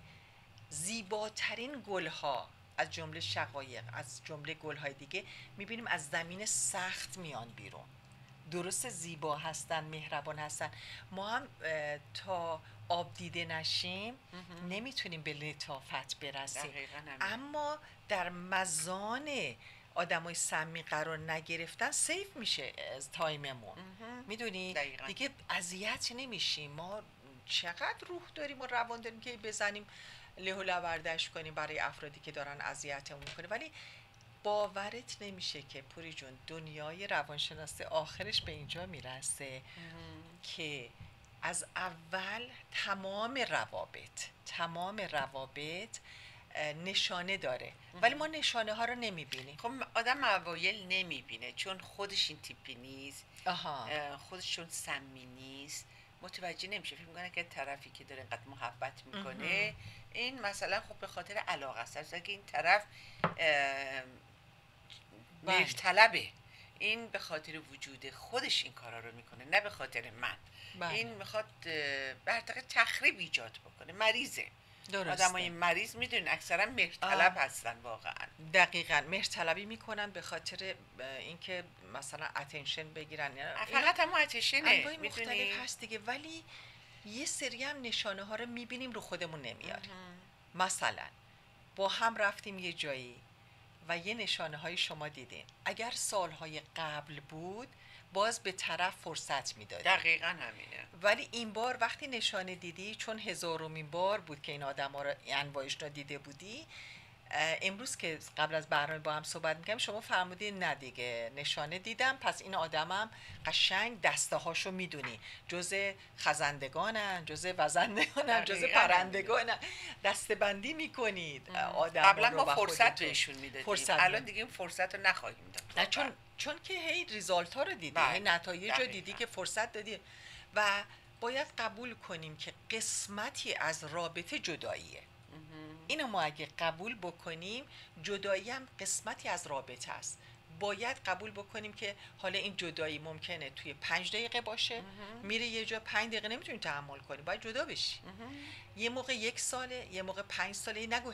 زیباترین گلها از جمله شقایق، از جمله گلهای دیگه میبینیم از زمین سخت میان بیرون. درست زیبا هستن، مهربان هستن، ما هم تا آب دیده نشیم نمیتونیم به لطافت برسیم، اما در مزان آدمای سمی قرار نگرفتن سیف میشه از تایممون. میدونی دیگه اذیت نمیشیم. ما چقدر روح داریم و روان داریم که بزنیم له و لوردش کنیم برای افرادی که دارن اذیتمون میکنه، ولی باورت نمیشه که پوری جون دنیای روانشناسی آخرش به اینجا میرسه که از اول تمام روابط نشانه داره، ولی ما نشانه ها رو نمیبینیم. خب آدم اوایل نمیبینه چون خودش این تیپی نیست، خودش چون سمی نیست، متوجه نمیشه. فکر میکنه که طرفی که داره اینقدر محبت میکنه این مثلا خب به خاطر علاقه است، مثلا که این طرف مهرطلبه، این به خاطر وجود خودش این کارا رو میکنه، نه به خاطر من. این میخواد به حقیقت تخریب ایجاد بکنه، مریضه. آدمای مریض میدونین اکثرا مهرطلب هستن واقعا. دقیقاً مهرطلبی میکنن به خاطر اینکه مثلا اتنشن بگیرن. فقط هم اتنشنه، انواع مختلف هست دیگه، ولی یه سری هم نشانه ها رو میبینیم رو خودمون نمیاریم. مثلا با هم رفتیم یه جایی و یه نشانه های شما دیدین، اگر سالهای قبل بود باز به طرف فرصت میدادی. دقیقاً همینه. ولی این بار وقتی نشانه دیدی، چون هزارمین بار بود که این آدم ها رو انواعش رو دیده بودی، امروز که قبل از برنامه با هم صحبت میکنم شما فرمودی نه دیگه نشانه دیدم، پس این آدمم قشنگ دسته هاشو میدونی، جزء خزندگانن، جزء وزندگانن، جزء پرندگانن، دسته بندی میکنید آدم قبلا ما فرصت بهشون میدادیم، الان دیگه این فرصت رو نخواهیم داد. نه چون که هی ریزالت ها رو دیدی، هی نتایج رو دیدی که فرصت دادی و باید قبول کنیم که قسمتی از رابطه جداییه. اینو ما اگه قبول بکنیم، جدایی هم قسمتی از رابطه است. باید قبول بکنیم که حالا این جدایی ممکنه توی 5 دقیقه باشه، میره یه جا 5 دقیقه نمیتونی تحمل کنی، باید جدا بشی. یه موقع 1 ساله، یه موقع 5 ساله. نگو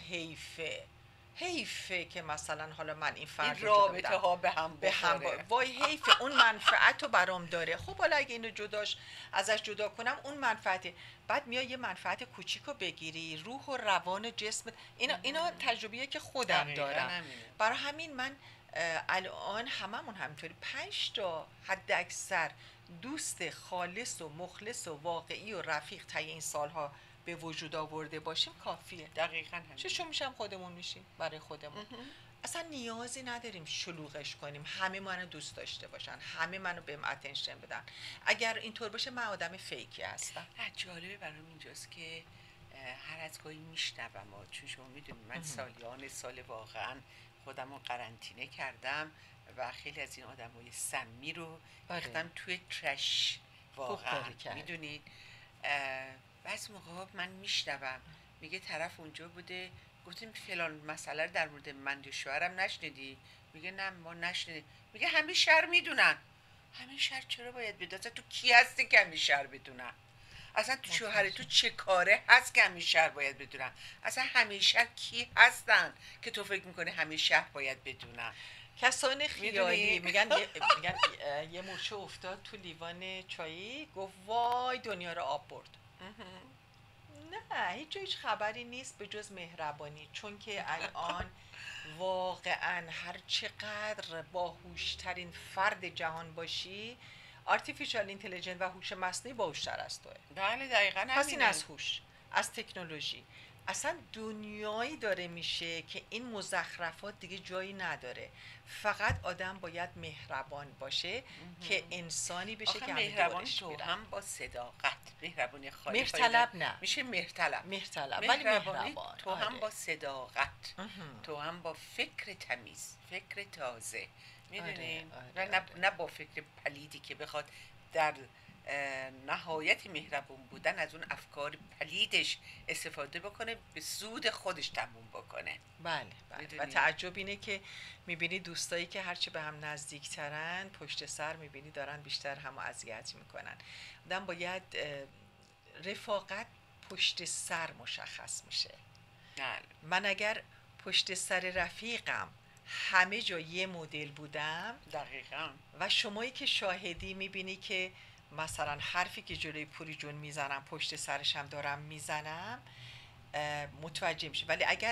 حیفه که مثلا حالا من این فرد رابطه ها به هم وای حیفه، اون منفعت رو برام داره. خب حالا اگه اینو ازش جدا کنم اون منفعته، بعد میای یه منفعت کوچیکو بگیری، روح و روان جسم. اینا تجربیه که خودم دارم. برای همین من الان هممون همینطوری 5 تا حد اکثر دوست خالص و مخلص و واقعی و رفیق طی این سالها به وجود آورده باشیم کافیه. دقیقاً همین. چشون میشم خودمون میشیم برای خودمون. اصلا نیازی نداریم شلوغش کنیم، همه منو دوست داشته باشن، همه منو بهم اتنشن بدن. اگر اینطور باشه من آدم فیکی هستم. جالبه برام اینجاست که هر از گاهی میشنوم، چون شما میدونید من سال واقعا خودم رو قرنطینه کردم و خیلی از این آدمای سمی رو ریختم توی ترش واقعا. میدونید بعضی موقع من میشنوم میگه طرف اونجا بوده، گفتیم فلان مسئله در مورد من و شوهرم نشنیدی؟ میگه نه ما نشنیدیم. میگه همه شهر میدونن. همه شهر چرا باید بدونن؟ تو کی هستی که همه شهر بدونن؟ اصلا تو شوهر تو چه کاره هست که همه شهر باید بدونن؟ اصلا همه شهر کی هستن که تو فکر میکنه همه شهر باید بدونن؟ کسان خیالی. میگن یه مورچه افتاد تو لیوان چایی، گفت وای دنیا رو آب برد. نه هیچ خبری نیست به جز مهربانی، چون که الان واقعا هر چقدر باهوشترین فرد جهان باشی، آرتفیشال اینتلیجنس و هوش مصنوعی باهوشتر از توئه. بله دقیقاً همینه. پس این از هوش، از تکنولوژی، اصلا دنیایی داره میشه که این مزخرفات دیگه جایی نداره. فقط آدم باید مهربان باشه که انسانی بشه که همه دورش میرن. هم با صداقت، مهربانی خالی مهرطلب نه میشه مهرطلب ولی مهربان. تو هم با صداقت، تو هم با فکر تمیز، فکر تازه، میدونین؟ و نه با فکر پلیدی که بخواد در نهایت مهربون بودن از اون افکار پلیدش استفاده بکنه، به سود خودش تموم بکنه. بله. و تعجب اینه که میبینی دوستایی که هرچی به هم نزدیکترن پشت سر میبینی دارن بیشتر همو اذیت میکنن. آدم باید رفاقت پشت سر مشخص میشه. من اگر پشت سر رفیقم همه جا یه مدل بودم، دقیقاً، و شمایی که شاهدی میبینی که مثلا حرفی که جلوی پوری جون میزنم پشت سرشم دارم میزنم، متوجه میشه. ولی اگر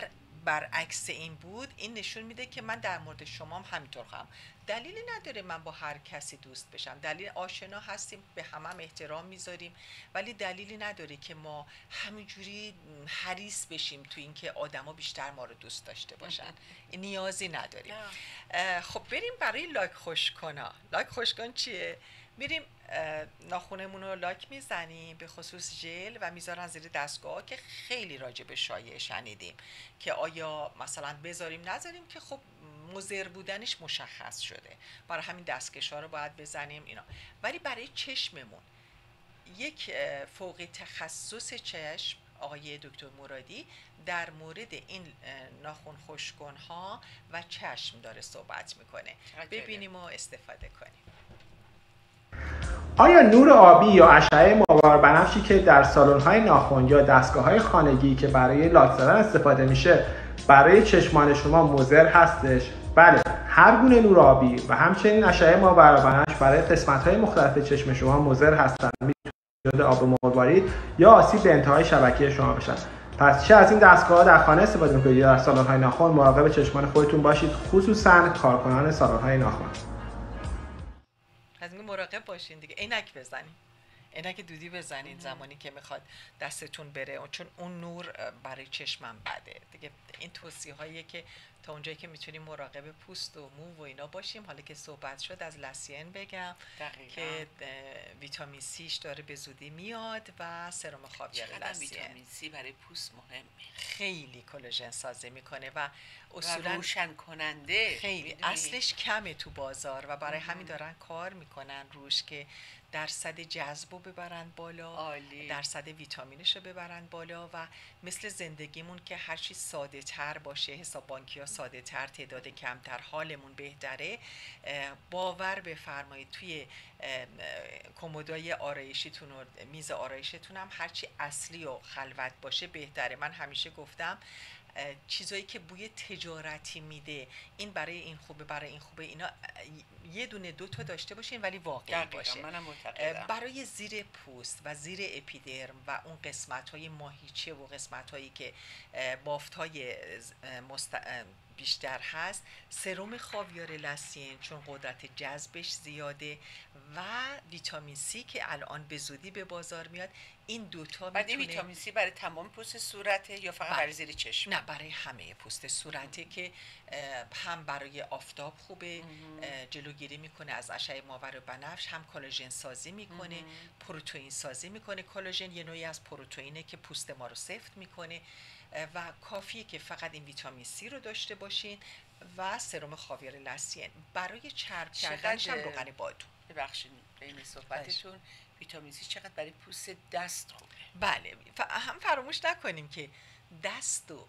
برعکس این بود، این نشون میده که من در مورد شما هم همینطور خواهم. دلیلی نداره من با هر کسی دوست بشم، دلیل آشنا هستیم، به هم احترام میذاریم، ولی دلیلی نداره که ما همینجوری حریص بشیم تو اینکه آدما بیشتر ما رو دوست داشته باشن. نیازی نداریم. خب بریم برای لاک خوشکنا. لاک خوشکن چیه؟ میریم ناخونمون رو لاک میزنیم، به خصوص ژل، و میذارن زیر دستگاه که خیلی راجع به شایعه شنیدیم که آیا مثلا بذاریم نذاریم، که خب مضر بودنش مشخص شده، برای همین دستکشا رو باید بزنیم اینا. ولی برای چشممون یک فوق تخصص چشم آقای دکتر مرادی در مورد این ناخن خشک‌کن ها و چشم داره صحبت میکنه. ببینیم و استفاده کنیم. آیا نور آبی یا اشعه ماور بنفشی که در سالن‌های ناخن یا دستگاه‌های خانگی که برای لاک زدن استفاده میشه برای چشمان شما مضر هستش؟ بله، هر گونه نور آبی و همچنین اشعه ماور بنفش برای قسمت‌های مختلف چشم شما مضر هستند. میتونه آب مروارید یا آسیب به انتهای شبکیه شما بشن. پس چه از این دستگاه‌ها در خانه استفاده می‌کنید یا در سالن‌های ناخن، مراقب چشمان خودتون باشید، خصوصاً کارکنان سالن‌های ناخن. از این مراقب باشین دیگه. عینک بزنین، عینک دودی بزنین زمانی که میخواد دستتون بره، چون اون نور برای چشمم بده دیگه. این توصیه هاییه که تا اونجایی که میتونیم مراقب پوست و مو و اینا باشیم. حالا که صحبت شد از لاسین بگم که ویتامین سیش داره به زودی میاد و سرم خاویار لاسین. ویتامین سی برای پوست مهمه، خیلی کلاژن سازی میکنه و اصولا روشن کننده، خیلی اصلش کمه تو بازار و برای همین دارن کار میکنن روش که درصد جذب رو ببرن بالا، عالی. درصد ویتامینش رو ببرن بالا و مثل زندگیمون که هر چی ساده تر باشه، حساب بانکی ها ساده تر، تعداد کمتر، حالمون بهتره. باور بفرمایید توی کمدای آرایشیتون و میز آرایشتون هم هرچی اصلی و خلوت باشه بهتره. من همیشه گفتم چیزایی که بوی تجارتی میده، این برای این خوبه، برای این خوبه، اینا یه دونه دو تا داشته باشین ولی واقعی باشه. منم معتقدم. برای زیر پوست و زیر اپیدرم و اون قسمت های ماهیچه و قسمت هایی که بافت های بیشتر هست، سرم خاویار لاسین چون قدرت جذبش زیاده و ویتامین سی که الان به زودی به بازار میاد، این دوتا بعد این ویتامین سی برای تمام پوست صورته یا فقط برای زیر چشم؟ نه، برای همه پوست صورته که هم برای آفتاب خوبه، جلوگیری میکنه از اشعه ماور و بنفش، هم کلاژن سازی میکنه، پروتئین سازی میکنه. کلاژن یه نوعی از پروتئینه که پوست ما رو سفت میکنه و کافیه که فقط این ویتامین سی رو داشته باشین و سرم خاویار لاسین. برای چرب کردنش هم روغن بادون. ببخشید بین صحبتتون، ویتامین سی چقدر برای پوست دست خوبه؟ بله، هم فراموش نکنیم که دست و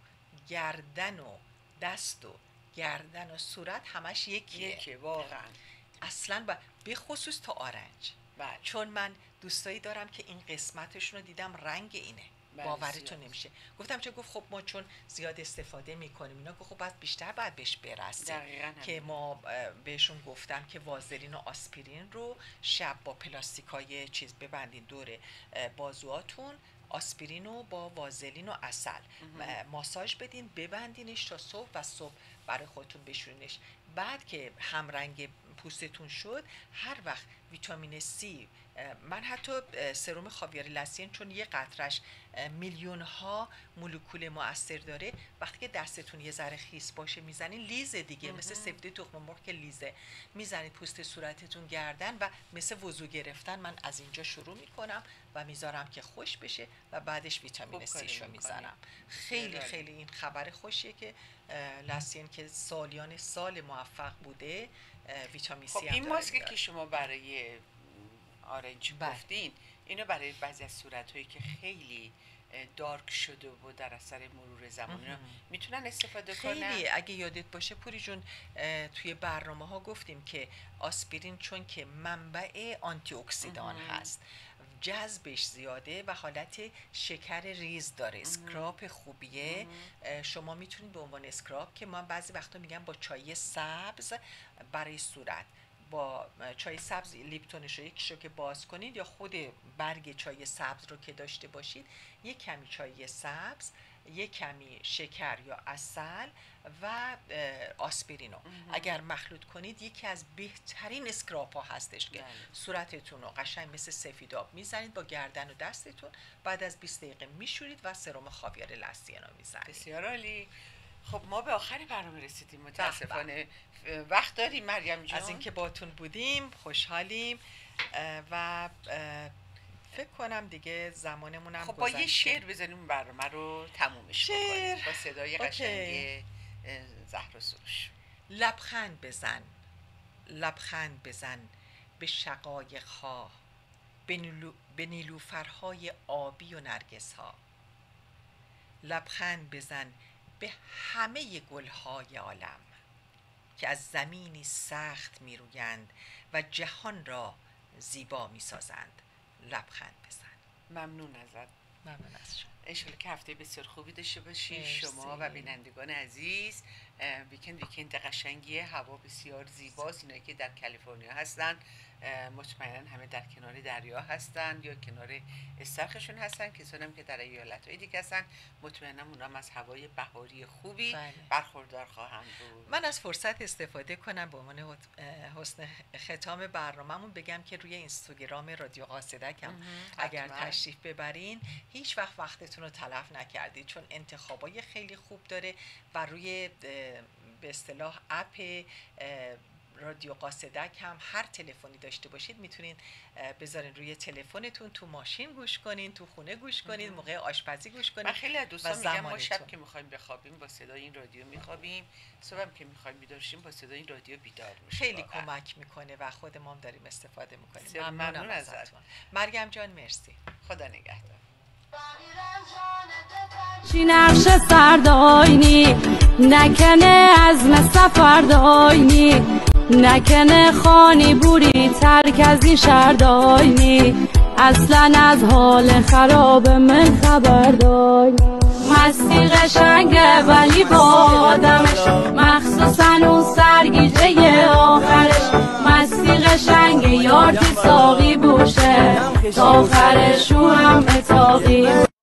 گردن و صورت همش یکیه واقعا اصلا، به خصوص تا آرنج. بله. چون من دوستایی دارم که این قسمتشون رو دیدم رنگ اینه، باورتون نمیشه. گفتم چه؟ گفت خب ما چون زیاد استفاده میکنیم اینا، گفت خب باید بیشتر باید بهش برسیم که ما بهشون گفتم که وازلین و آسپرین رو شب با پلاستیکای چیز ببندین دور بازوهاتون، آسپرین رو با وازلین و عسل ماساژ بدین، ببندینش تا صبح و صبح برای خودتون بشورینش. بعد که همرنگ پوستتون شد، هر وقت ویتامین سی، من حتی سرم خاویار لاسین چون یه قطرش میلیون ها مولکول مؤثر داره، وقتی که دستتون یه ذره خیس باشه میزنین لیزه دیگه، مثل سفته تخم مرغ که لیزه میزنید پوست صورتتون، گردن، و مثل وضو گرفتن من از اینجا شروع میکنم و میذارم که خوش بشه و بعدش ویتامین سی شو میزنم. خیلی خیلی این خبر خوشیه که لاسین که سالیان سال موفق بوده ویتامین سی هم این ماسکی که شما برای آرنج گفتین، اینو برای بعضی از صورت‌هایی که خیلی دارک شده و در اثر مرور زمان میتونن استفاده کنن؟ خیلی. اگه یادت باشه پوری جون، توی برنامه ها گفتیم که آسپرین چون که منبع آنتی اکسیدان هست، جذبش زیاده و حالت شکر ریز داره، اسکراب خوبیه. شما میتونید به عنوان اسکراب، که من بعضی وقتا میگم با چای سبز برای صورت، با چای سبز لیپتونش رو یکیشو که باز کنید یا خود برگ چای سبز رو که داشته باشید، یک کمی چای سبز یک کمی شکر یا عسل و آسپرینو اگر مخلوط کنید یکی از بهترین اسکراپ ها هستش که صورتتون رو قشنگ مثل سفیداب میزنید با گردن و دستتون، بعد از 20 دقیقه میشورید و سرم خاویار لسینا میزنید. بسیار عالی. خب ما به آخر برنامه رسیدیم متاسفانه. وقت داریم مریم جان؟ از اینکه باتون بودیم خوشحالیم و فکر کنم دیگه زمانمونم خب با یه شعر بزنیم برنامه رو تمومش کنیم با صدای قشنگ زهرا سروش. لبخند بزن، لبخند بزن به شقایق ها، به نیلوفرهای آبی و نرگس ها. لبخند بزن به همه گلهای عالم که از زمینی سخت می رویند و جهان را زیبا می سازند. لبخند بزن. ممنون ازت. ممنون از شما. انشالله که هفته بسیار خوبی داشته باشی شما و بینندگان عزیز. ویکند قشنگیه، هوا بسیار زیباست. اینایی که در کالیفرنیا هستن مطمئنا همه در کنار دریا هستن یا کنار استخرشون هستن. کسانی هم که در ایالت‌های دیگه هستن مطمئنا اونام از هوای بهاری خوبی برخوردار خواهند بود. من از فرصت استفاده کنم به عنوان حسن ختام برنامه‌مون بگم که روی اینستاگرام رادیو قاصدک هم اگر تشریف ببرین هیچ وقتتون رو تلف نکردید، چون انتخابای خیلی خوب داره و روی به اصطلاح اپ رادیو قاصدک هم هر تلفنی داشته باشید میتونین بذارین روی تلفنتون، تو ماشین گوش کنین، تو خونه گوش کنین، موقع آشپزی گوش کنین. من خیلی از دوستان میگم ما شب که میخوایم بخوابیم با صدای این رادیو میخوابیم، صبحم که میخوایم بیدار شیم با صدای این رادیو بیدار میشیم. خیلی کمک میکنه و خود ما هم داریم استفاده میکنیم. ممنون ازتون. مریم جان مرسی. خدا نگهدار. چی نقش سرداینی نکنه عزم سفر داینی نکنه خانی بوری ترک از این شهر داینی اصلا از حال خراب من خبر داینی مستی قشنگه ولی با آدمش مخصوصا اون سرگیجه آخرش مستی قشنگه یار که ساقی بوشه تا آخرش رو هم اتاقی